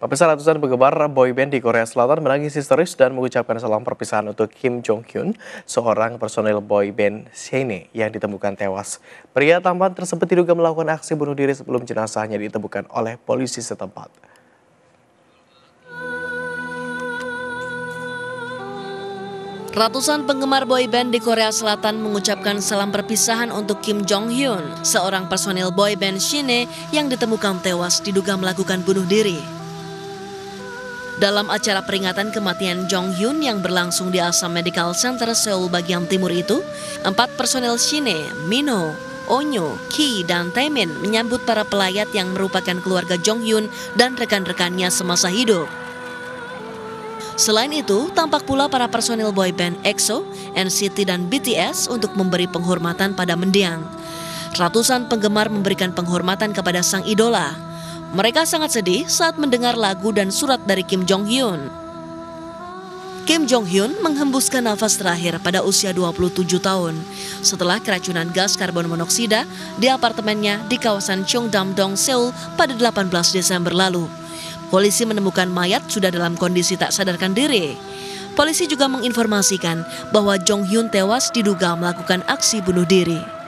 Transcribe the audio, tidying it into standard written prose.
Pemirsa, ratusan penggemar boyband di Korea Selatan menangis histeris dan mengucapkan salam perpisahan untuk Kim Jong Hyun, seorang personil boyband SHINee yang ditemukan tewas. Pria tampan tersebut diduga melakukan aksi bunuh diri sebelum jenazahnya ditemukan oleh polisi setempat. Ratusan penggemar boyband di Korea Selatan mengucapkan salam perpisahan untuk Kim Jong Hyun, seorang personil boyband SHINee yang ditemukan tewas diduga melakukan bunuh diri. Dalam acara peringatan kematian Jong Hyun yang berlangsung di Assam Medical Center Seoul bagian timur itu, 4 personel SHINee, Mino, Onyo, Ki, dan Taemin menyambut para pelayat yang merupakan keluarga Jong Hyun dan rekan-rekannya semasa hidup. Selain itu, tampak pula para personil boyband EXO, NCT, dan BTS untuk memberi penghormatan pada mendiang. Ratusan penggemar memberikan penghormatan kepada sang idola. Mereka sangat sedih saat mendengar lagu dan surat dari Kim Jong Hyun. Kim Jong Hyun menghembuskan nafas terakhir pada usia 27 tahun setelah keracunan gas karbon monoksida di apartemennya di kawasan Cheongdam-dong, Seoul pada 18 Desember lalu. Polisi menemukan mayat sudah dalam kondisi tak sadarkan diri. Polisi juga menginformasikan bahwa Jong Hyun tewas diduga melakukan aksi bunuh diri.